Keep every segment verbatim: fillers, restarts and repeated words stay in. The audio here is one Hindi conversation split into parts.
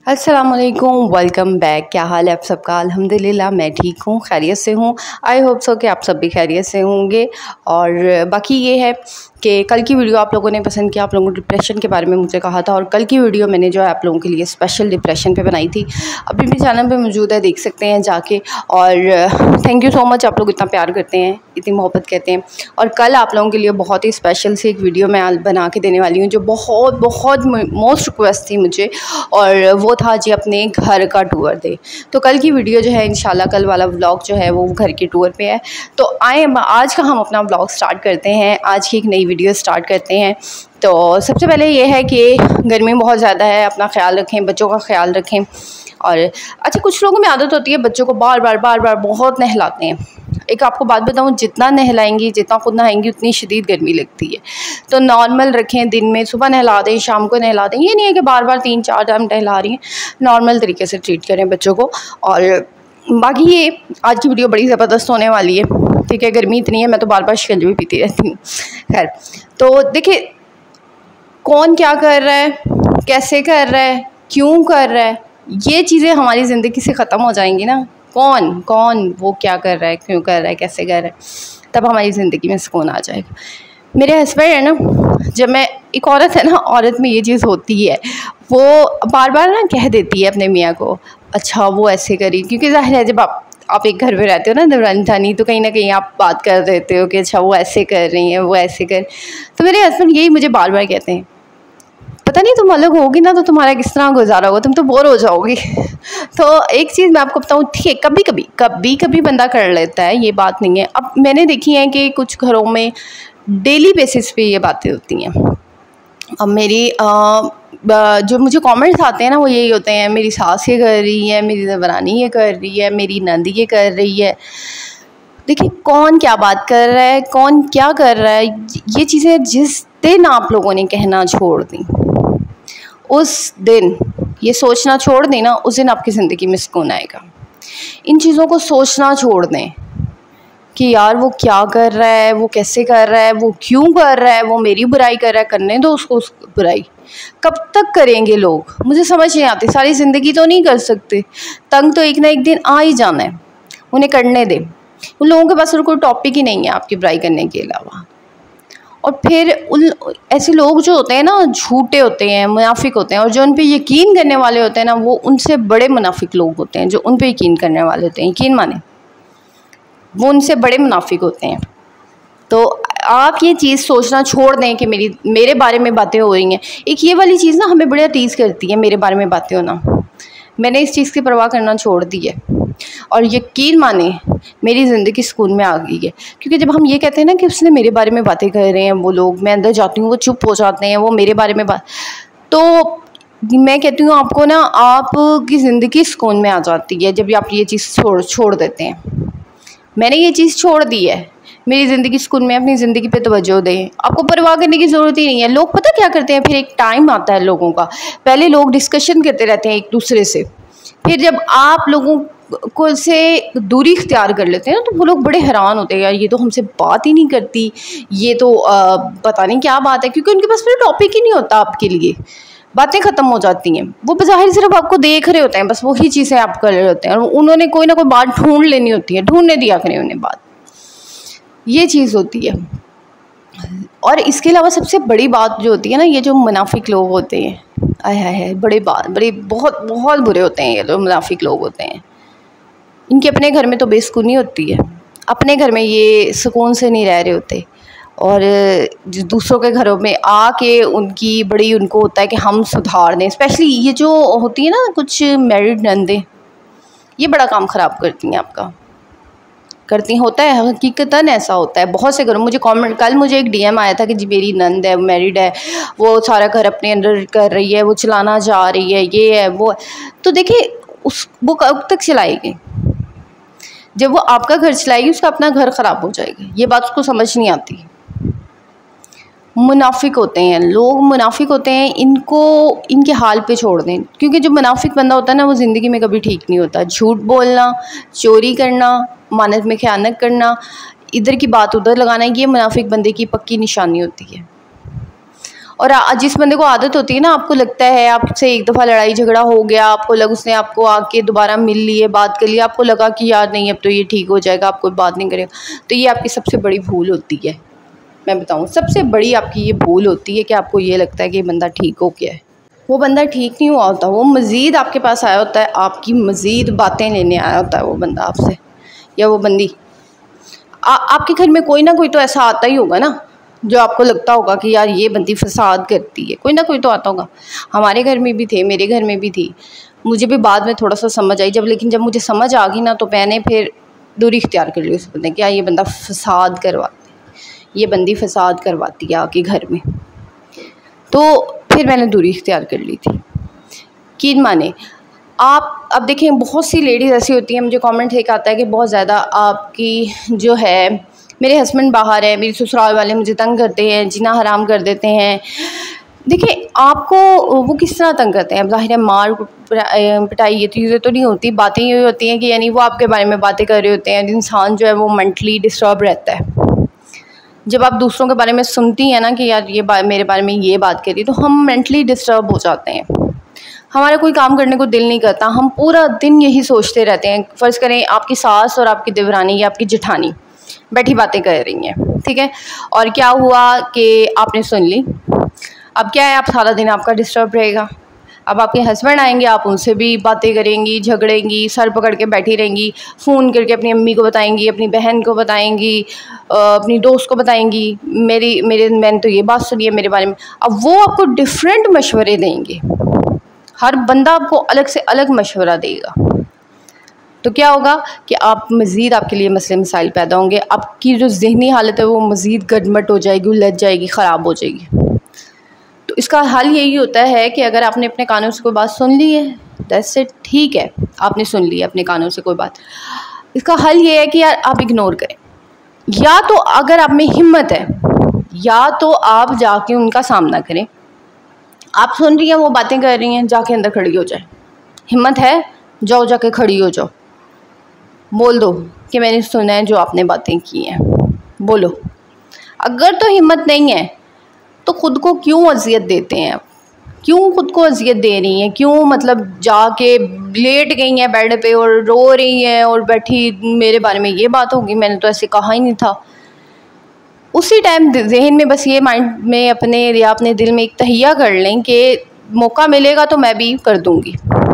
अस्सलाम वालेकुम, वेलकम बैक। क्या हाल है आप सबका? अल्हम्दुलिल्लाह मैं ठीक हूँ, खैरियत से हूँ। आई होप सो कि आप सब भी खैरियत से होंगे। और बाकी ये है कि कल की वीडियो आप लोगों ने पसंद किया, आप लोगों ने डिप्रेशन के बारे में मुझसे कहा था और कल की वीडियो मैंने जो है आप लोगों के लिए स्पेशल डिप्रेशन पे बनाई थी। अभी भी चैनल पे मौजूद है, देख सकते हैं जाके। और थैंक यू सो मच, आप लोग इतना प्यार करते हैं, इतनी मोहब्बत करते हैं। और कल आप लोगों के लिए बहुत ही स्पेशल सी एक वीडियो मैं बना के देने वाली हूँ जो बहुत बहुत मोस्ट रिक्वेस्ट थी मुझे, और वो था जी अपने घर का टूर दे। तो कल की वीडियो जो है इंशाल्लाह, कल वाला व्लॉग जो है वो घर के टूर पे है। तो आए आज का हम अपना व्लॉग स्टार्ट करते हैं, आज की एक नई वीडियो स्टार्ट करते हैं। तो सबसे पहले ये है कि गर्मी बहुत ज़्यादा है, अपना ख्याल रखें, बच्चों का ख्याल रखें। और अच्छा, कुछ लोगों में आदत होती है बच्चों को बार बार बार बार बहुत नहलाते हैं। एक आपको बात बताऊं, जितना नहलाएंगी, जितना खुद नहाएंगी, उतनी शदीद गर्मी लगती है। तो नॉर्मल रखें, दिन में सुबह नहला दें, शाम को नहला दें। ये नहीं है कि बार बार तीन चार टाइम नहला रही हैं, नॉर्मल तरीके से ट्रीट करें बच्चों को। और बाकी ये आज की वीडियो बड़ी ज़बरदस्त होने वाली है, ठीक है। गर्मी इतनी है, मैं तो बार बार शिकंजी भी पीती रहती हूँ। खैर, तो देखिए कौन क्या कर रहा है, कैसे कर रहा है, क्यों कर रहा है, ये चीज़ें हमारी ज़िंदगी से ख़त्म हो जाएंगी ना। कौन कौन वो क्या कर रहा है, क्यों कर रहा है, कैसे कर रहा है, तब हमारी ज़िंदगी में सुकून आ जाएगा। मेरे हस्बैंड है ना, जब मैं एक औरत है ना, औरत में ये चीज़ होती है, वो बार बार ना कह देती है अपने मियाँ को, अच्छा वो ऐसे करी, क्योंकि ज़ाहिर है जब आप आप एक घर में रहते हो ना दौरान थानी, तो कहीं ना कहीं आप बात कर देते हो कि अच्छा वो ऐसे कर रही हैं, वो ऐसे कर। तो मेरे हस्बैंड यही मुझे बार बार कहते हैं, पता नहीं तुम अलग होगी ना तो तुम्हारा किस तरह गुजारा होगा, तुम तो बोर हो जाओगी। तो एक चीज़ मैं आपको बताऊँ, ठीक है, कभी कभी कभी कभी बंदा कर लेता है, ये बात नहीं है। अब मैंने देखी है कि कुछ घरों में डेली बेसिस पे ये बातें होती हैं। अब मेरी आ, जो मुझे कमेंट्स आते हैं ना, वो यही होते हैं, मेरी सास ये कर रही है, मेरी देवरानी ये कर रही है, मेरी नंदी ये कर रही है। देखिए कौन क्या बात कर रहा है, कौन क्या कर रहा है, ये चीज़ें जिस दिन आप लोगों ने कहना छोड़ दी, उस दिन ये सोचना छोड़ दें ना, उस दिन आपकी ज़िंदगी में सुकून आएगा। इन चीज़ों को सोचना छोड़ दें कि यार वो क्या कर रहा है, वो कैसे कर रहा है, वो क्यों कर रहा है, वो मेरी बुराई कर रहा है, करने दो उसको उस बुराई। कब तक करेंगे लोग, मुझे समझ नहीं आती। सारी ज़िंदगी तो नहीं कर सकते, तंग तो एक ना एक दिन आ ही जाना है, उन्हें करने दें। उन लोगों के पास और कोई टॉपिक ही नहीं है आपकी बुराई करने के अलावा। और फिर उन ऐसे लोग जो होते हैं ना, झूठे होते हैं, मुनाफिक होते हैं, और जो उन पे यकीन करने वाले होते हैं ना, वो उनसे बड़े मुनाफिक लोग होते हैं। जो उन पे यकीन करने वाले होते हैं, यकीन माने, वो उनसे बड़े मुनाफिक होते हैं। तो आप ये चीज़ सोचना छोड़ दें कि मेरी मेरे बारे में बातें हो रही हैं। एक ये वाली चीज़ ना हमें बड़ा टीज़ करती है, मेरे बारे में बातें होना। मैंने इस चीज़ की परवाह करना छोड़ दी है, और यकीन माने मेरी ज़िंदगी सुकून में आ गई है। क्योंकि जब हम ये कहते हैं ना कि उसने मेरे बारे में बातें कर रहे हैं वो लोग, मैं अंदर जाती हूँ, वो चुप हो जाते हैं, वो मेरे बारे में बात, तो मैं कहती हूँ आपको ना, आपकी ज़िंदगी सुकून में आ जाती है जब आप ये चीज़ छोड़ छोड़ देते हैं। मैंने ये चीज़ छोड़ दी है, मेरी ज़िंदगी सुकून में, अपनी ज़िंदगी पे तवज्जो दें, आपको परवाह करने की ज़रूरत ही नहीं है। लोग पता क्या करते हैं, फिर एक टाइम आता है लोगों का, पहले लोग डिस्कशन करते रहते हैं एक दूसरे से, फिर जब आप लोगों को से दूरी इख्तियार कर लेते हैं ना, तो वो लोग बड़े हैरान होते हैं, यार ये तो हमसे बात ही नहीं करती, ये तो आ, पता नहीं क्या बात है। क्योंकि उनके पास फिर टॉपिक ही नहीं होता आपके लिए, बातें ख़त्म हो जाती हैं। वो बज़ाहिर सिर्फ आपको देख रहे होते हैं, बस वही चीज़ें आप कर रहे होते हैं, और उन्होंने कोई ना कोई बात ढूंढ लेनी होती है, ढूंढने दिया करें उन्हें बात, ये चीज़ होती है। और इसके अलावा सबसे बड़ी बात जो होती है ना, ये जो मुनाफिक लोग होते हैं, आय हाय हाय, बड़े बात बड़े बहुत बहुत बुरे होते हैं ये जो मुनाफिक लोग होते हैं। इनके अपने घर में तो बेसुकूनी होती है, अपने घर में ये सुकून से नहीं रह रहे होते, और दूसरों के घरों में आके उनकी बड़ी उनको होता है कि हम सुधार दें। स्पेशली ये जो होती है ना कुछ मैरिड नंदें, ये बड़ा काम ख़राब करती हैं आपका, करती होता है, हकीकतन ऐसा होता है बहुत से घरों। मुझे कमेंट, कल मुझे एक डीएम आया था कि जी मेरी नंद है, मैरिड है, वो सारा घर अपने अंदर कर रही है, वो चलाना जा रही है, ये है वो। तो देखिए उस वो कब तक चलाएगी, जब वो आपका घर चलाएगी उसका अपना घर ख़राब हो जाएगा। ये बात उसको समझ नहीं आती। मुनाफिक होते हैं लोग, मुनाफिक होते हैं, इनको इनके हाल पे छोड़ दें। क्योंकि जो मुनाफिक बंदा होता है ना, वो ज़िंदगी में कभी ठीक नहीं होता। झूठ बोलना, चोरी करना, मानत में ख़यानत करना, इधर की बात उधर लगाना, ये मुनाफिक बंदे की पक्की निशानी होती है। और जिस बंदे को आदत होती है ना, आपको लगता है आपसे एक दफ़ा लड़ाई झगड़ा हो गया, आपको लग उसने आपको आके दोबारा मिल लिए, बात कर लिया, आपको लगा कि यार नहीं अब तो ये ठीक हो जाएगा, आप कोई बात नहीं करेगा, तो ये आपकी सबसे बड़ी भूल होती है। मैं बताऊँ, सबसे बड़ी आपकी ये भूल होती है कि आपको ये लगता है कि ये बंदा ठीक हो गया है। वो बंदा ठीक नहीं हुआ होता, वो मज़ीद आपके पास आया होता है, आपकी मज़ीद बातें लेने आया होता है वो बंदा आपसे, या वो बंदी। आ, आपके घर में कोई ना कोई तो ऐसा आता ही होगा ना, जो आपको लगता होगा कि यार ये बंदी फसाद करती है, कोई ना कोई तो आता होगा। हमारे घर में भी थे, मेरे घर में भी थी, मुझे भी बाद में थोड़ा सा समझ आई जब, लेकिन जब मुझे समझ आ गई ना तो मैंने फिर दूरी इख्तियार कर ली उस बंदे क्या ये बंदा फसाद करवाती है, ये बंदी फसाद करवाती है आके घर में, तो फिर मैंने दूरी इख्तियार कर ली थी। कि माने आप अब देखें, बहुत सी लेडीज़ ऐसी होती हैं, मुझे कमेंट एक आता है कि बहुत ज़्यादा आपकी जो है, मेरे हस्बैंड बाहर है, मेरे ससुराल वाले मुझे तंग करते हैं, जीना हराम कर देते हैं। देखिए आपको वो किस तरह तंग करते हैं, अब ज़ाहिर है मार पिटाई ये चीज़ें तो नहीं होती, बातें ये होती हैं कि यानी वो आपके बारे में बातें कर रहे होते हैं। इंसान जो है वो मेंटली डिस्टर्ब रहता है। जब आप दूसरों के बारे में सुनती हैं ना कि यार ये बा, मेरे बारे में ये बात करी, तो हम मेंटली डिस्टर्ब हो जाते हैं, हमारा कोई काम करने को दिल नहीं करता, हम पूरा दिन यही सोचते रहते हैं। फ़र्ज़ करें आपकी सास और आपकी देवरानी या आपकी जेठानी बैठी बातें कर रही हैं, ठीक है, और क्या हुआ कि आपने सुन ली, अब क्या है, आप सारा दिन आपका डिस्टर्ब रहेगा। अब आपके हस्बैंड आएंगे, आप उनसे भी बातें करेंगी, झगड़ेंगी, सर पकड़ के बैठी रहेंगी, फ़ोन करके अपनी अम्मी को बताएंगी, अपनी बहन को बताएंगी, अपनी दोस्त को बताएंगी, मेरी मेरे मैंने तो ये बात सुनी है मेरे बारे में। अब वो आपको डिफरेंट मशवरे देंगे, हर बंदा आपको अलग से अलग मशवरा देगा, तो क्या होगा कि आप मज़ीद आपके लिए मसले मसाइल पैदा होंगे, आपकी जो ज़हनी हालत है वो मज़ीद गड़बड़ हो जाएगी, उलझ जाएगी, ख़राब हो जाएगी। तो इसका हल यही होता है कि अगर आपने अपने कानों से कोई बात सुन ली है, दैट्स इट, ठीक है, आपने सुन ली है अपने कानों से कोई बात, इसका हल ये है कि यार आप इग्नोर करें, या तो अगर आप में हिम्मत है, या तो आप जाके उनका सामना करें। आप सुन रही हैं वो बातें कर रही हैं, जाके अंदर खड़ी हो जाए, हिम्मत है जाओ जाके खड़ी हो जाओ, बोल दो कि मैंने सुना है जो आपने बातें की हैं, बोलो। अगर तो हिम्मत नहीं है तो ख़ुद को क्यों अजियत देते हैं, क्यों ख़ुद को अजियत दे रही हैं, क्यों मतलब जाके लेट गई हैं बेड पे और रो रही हैं और बैठी मेरे बारे में ये बात होगी, मैंने तो ऐसे कहा ही नहीं था। उसी टाइम जहन में बस ये माइंड में अपने या अपने दिल में एक तहिया कर लें कि मौका मिलेगा तो मैं भी कर दूँगी,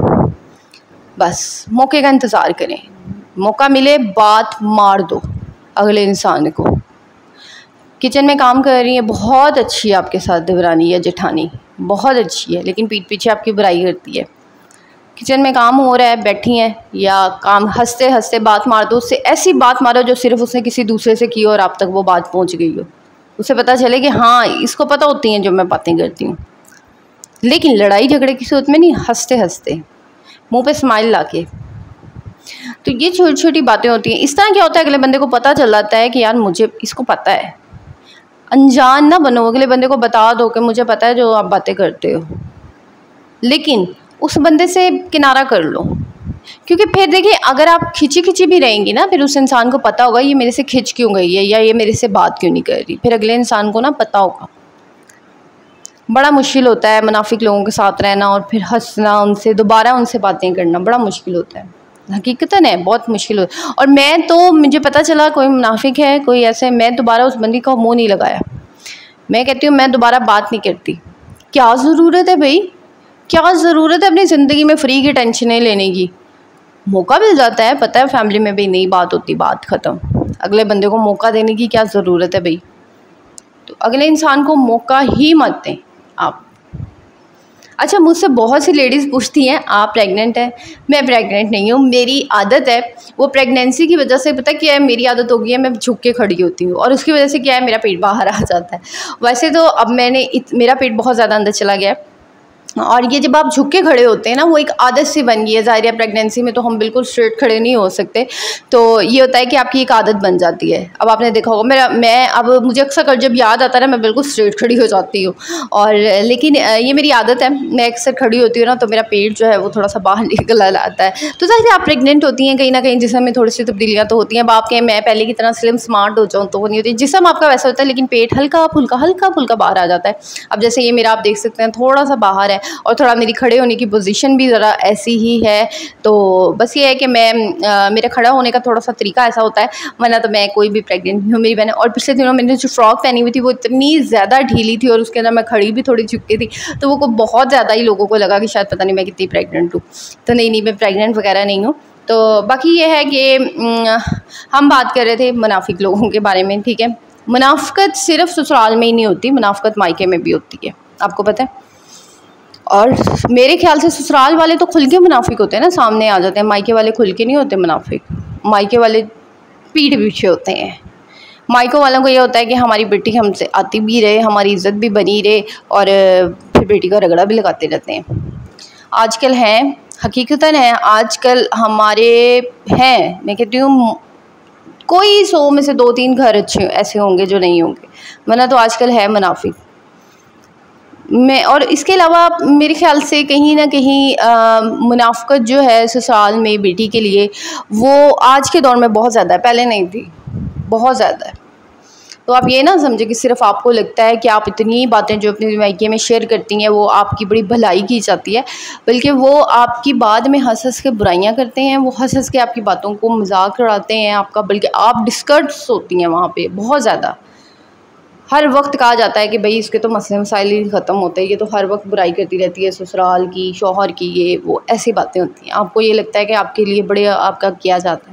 बस मौके का इंतज़ार करें, मौका मिले बात मार दो अगले इंसान को। किचन में काम कर रही है, बहुत अच्छी है आपके साथ देवरानी या जेठानी, बहुत अच्छी है, लेकिन पीठ पीछे आपकी बुराई करती है। किचन में काम हो रहा है, बैठी हैं, या काम हंसते हंसते बात मार दो उससे, ऐसी बात मारो जो सिर्फ उसने किसी दूसरे से की हो और आप तक वो बात पहुंच गई हो, उसे पता चले कि हाँ इसको पता होती हैं जो मैं बातें करती हूँ। लेकिन लड़ाई झगड़े की सूरत में नहीं, हंसते हंसते मुँह पे स्माइल ला के। तो ये छोटी छोटी बातें होती हैं। इस तरह क्या होता है, अगले बंदे को पता चल जाता है कि यार मुझे इसको पता है। अनजान ना बनो, अगले बंदे को बता दो कि मुझे पता है जो आप बातें करते हो, लेकिन उस बंदे से किनारा कर लो, क्योंकि फिर देखिए अगर आप खिंची खिंची भी रहेंगी ना, फिर उस इंसान को पता होगा ये मेरे से खिंच क्यों गई है या ये मेरे से बात क्यों नहीं कर रही, फिर अगले इंसान को ना पता होगा। बड़ा मुश्किल होता है मुनाफिक लोगों के साथ रहना और फिर हंसना, उनसे दोबारा उनसे बातें करना बड़ा मुश्किल होता है, हकीकतन है बहुत मुश्किल होता है। और मैं तो मुझे पता चला कोई मुनाफिक है, कोई ऐसे, मैं दोबारा उस बंदी का मुँह नहीं लगाया। मैं कहती हूँ मैं दोबारा बात नहीं करती, क्या ज़रूरत है भाई, क्या ज़रूरत है अपनी ज़िंदगी में फ्री की टेंशनें लेने की। मौका मिल जाता है, पता है फैमिली में भी नहीं बात होती, बात ख़त्म, अगले बंदे को मौका देने की क्या ज़रूरत है भाई। तो अगले इंसान को मौका ही मत दें आप। अच्छा, मुझसे बहुत सी लेडीज़ पूछती हैं आप प्रेग्नेंट हैं, मैं प्रेग्नेंट नहीं हूँ, मेरी आदत है, वो प्रेगनेंसी की वजह से पता क्या है, मेरी आदत हो गई है मैं झुक के खड़ी होती हूँ और उसकी वजह से क्या है मेरा पेट बाहर आ जाता है। वैसे तो अब मैंने इत, मेरा पेट बहुत ज़्यादा अंदर चला गया है, और ये जब आप झुक के खड़े होते हैं ना, वो एक आदत सी बन गई है। ज़ाहिर है प्रेगनेंसी में तो हम बिल्कुल स्ट्रेट खड़े नहीं हो सकते, तो ये होता है कि आपकी एक आदत बन जाती है। अब आपने देखा होगा मेरा मैं अब मुझे अक्सर जब याद आता है ना, मैं बिल्कुल स्ट्रेट खड़ी हो जाती हूँ। और लेकिन ये मेरी आदत है, मैं अक्सर खड़ी होती हूँ ना तो मेरा पेट जो है वो थोड़ा सा बाहर निकल आता है। तो ज़ाहिर है आप प्रेगनेंट होती हैं, कहीं ना कहीं जिस्म में थोड़ी सी तब्दीलियाँ तो होती हैं। अब आपके मैं पहले की तरह स्लिम स्मार्ट हो जाऊँ तो वो नहीं होती, जिस्म आपका वैसा होता है लेकिन पेट हल्का फुल्का हल्का फुल्का बाहर आ जाता है। अब जैसे ये मेरा आप देख सकते हैं थोड़ा सा बाहर है, और थोड़ा मेरी खड़े होने की पोजीशन भी ज़रा ऐसी ही है। तो बस ये है कि मैं आ, मेरा खड़ा होने का थोड़ा सा तरीका ऐसा होता है, वरना तो मैं कोई भी प्रेग्नेंट नहीं हूँ। मेरी बहन और पिछले दिनों मैंने जो फ्रॉक पहनी हुई थी वो इतनी ज़्यादा ढीली थी और उसके अंदर मैं खड़ी भी थोड़ी झुकी थी, तो वो को बहुत ज़्यादा ही लोगों को लगा कि शायद पता नहीं मैं कितनी प्रेग्नेंट हूँ। तो नहीं नहीं मैं प्रेग्नेंट वगैरह नहीं हूँ। तो बाकी ये है कि हम बात कर रहे थे मुनाफिक लोगों के बारे में, ठीक है। मुनाफिकत सिर्फ ससुराल में ही नहीं होती, मुनाफिकत मायके में भी होती है, आपको पता है। और मेरे ख्याल से ससुराल वाले तो खुल के मुनाफिक होते हैं ना, सामने आ जाते हैं। मायके वाले खुल के नहीं होते मुनाफिक, मायके वाले पीठ पीछे होते हैं। मायकों वालों को ये होता है कि हमारी बेटी हमसे आती भी रहे, हमारी इज़्ज़त भी बनी रहे, और फिर बेटी का रगड़ा भी लगाते रहते हैं। आजकल हैं, हकीकतन है, आजकल हमारे हैं, मैं कहती हूँ कोई सौ में से दो तीन घर अच्छे ऐसे होंगे जो नहीं होंगे, वरना तो आजकल है मुनाफिक। मैं और इसके अलावा मेरे ख्याल से कहीं ना कहीं मुनाफिकत जो है ससुराल में बेटी के लिए, वो आज के दौर में बहुत ज़्यादा है, पहले नहीं थी, बहुत ज़्यादा है। तो आप ये ना समझे कि सिर्फ आपको लगता है कि आप इतनी बातें जो अपने मायके में शेयर करती हैं वो आपकी बड़ी भलाई की जाती है, बल्कि वो आपकी बाद में हंस हंस के बुराइयां करते हैं, वो हंस हंस के आपकी बातों को मजाक उड़ाते हैं आपका, बल्कि आप डिस्कर्ट्स होती हैं वहाँ पे बहुत ज़्यादा। हर वक्त कहा जाता है कि भाई इसके तो मसले मसाइल ही ख़त्म होते हैं, ये तो हर वक्त बुराई करती रहती है ससुराल की, शौहर की, ये वो ऐसी बातें होती हैं। आपको ये लगता है कि आपके लिए बड़े आपका किया जाता है।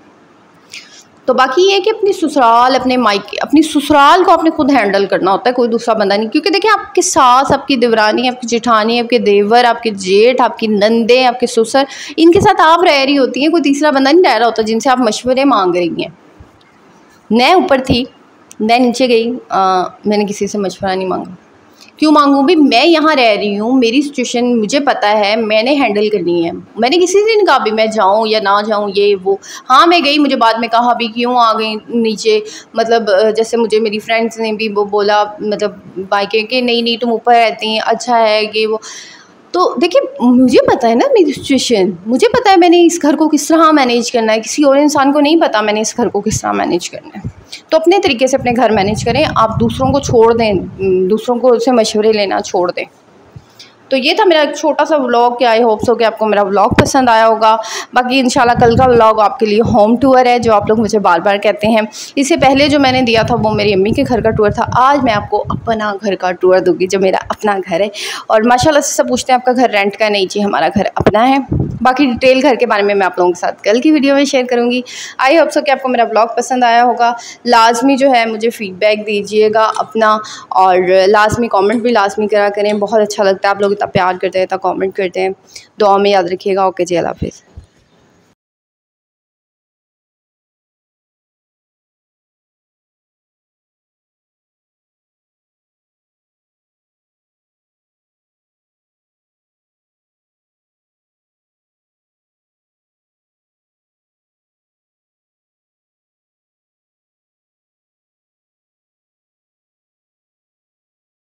तो बाकी ये है कि अपनी ससुराल, अपने मायके, अपनी ससुराल को आपने खुद हैंडल करना होता है, कोई दूसरा बंदा नहीं। क्योंकि देखिए आपकी सास, आपकी देवरानी, आपकी जेठानी, आपके देवर, आपके जेठ, आपकी नंदे, आपके ससुर, इनके साथ आप रह रही होती हैं, कोई तीसरा बंदा नहीं रह रहा होता जिनसे आप मशवरे मांग रही हैं। मैं ऊपर थी, मैं नीचे गई, आ, मैंने किसी से मशवरा नहीं मांगा। क्यों मांगूँ भी, मैं यहाँ रह रही हूँ, मेरी सिचुएशन मुझे पता है, मैंने हैंडल करनी है। मैंने किसी से नहीं कहा भी मैं जाऊँ या ना जाऊँ ये वो। हाँ मैं गई, मुझे बाद में कहा भी क्यों आ गई नीचे, मतलब जैसे मुझे मेरी फ्रेंड्स ने भी वो बोला, मतलब बाइक के नहीं नहीं तुम ऊपर रहती हैं, अच्छा है ये वो। तो देखिए मुझे पता है ना मेरी सिचुएशन, मुझे पता है मैंने इस घर को किस तरह मैनेज करना है, किसी और इंसान को नहीं पता मैंने इस घर को किस तरह मैनेज करना है। तो अपने तरीके से अपने घर मैनेज करें, आप दूसरों को छोड़ दें, दूसरों को उससे मशवरे लेना छोड़ दें। तो ये था मेरा एक छोटा सा व्लॉग कि आई होप सो कि आपको मेरा व्लॉग पसंद आया होगा। बाकी इंशाल्लाह कल का व्लॉग आपके लिए होम टूर है, जो आप लोग मुझे बार बार कहते हैं। इससे पहले जो मैंने दिया था वो मेरी अम्मी के घर का टूर था, आज मैं आपको अपना घर का टूर दूंगी, जो मेरा अपना घर है। और माशाल्लाह से सब पूछते हैं आपका घर रेंट का, नहीं जी हमारा घर अपना है। बाकी डिटेल घर के बारे में मैं आप लोगों के साथ कल की वीडियो में शेयर करूँगी। आई होप सो कि आपको मेरा व्लॉग पसंद आया होगा। लाजमी जो है मुझे फ़ीडबैक दीजिएगा अपना, और लाजमी कमेंट भी लाजमी करा करें, बहुत अच्छा लगता है आप लोग इतना प्यार करते हैं, इतना कमेंट करते हैं। दुआ में याद रखिएगा। ओके जी, अल्लाह हाफिज़।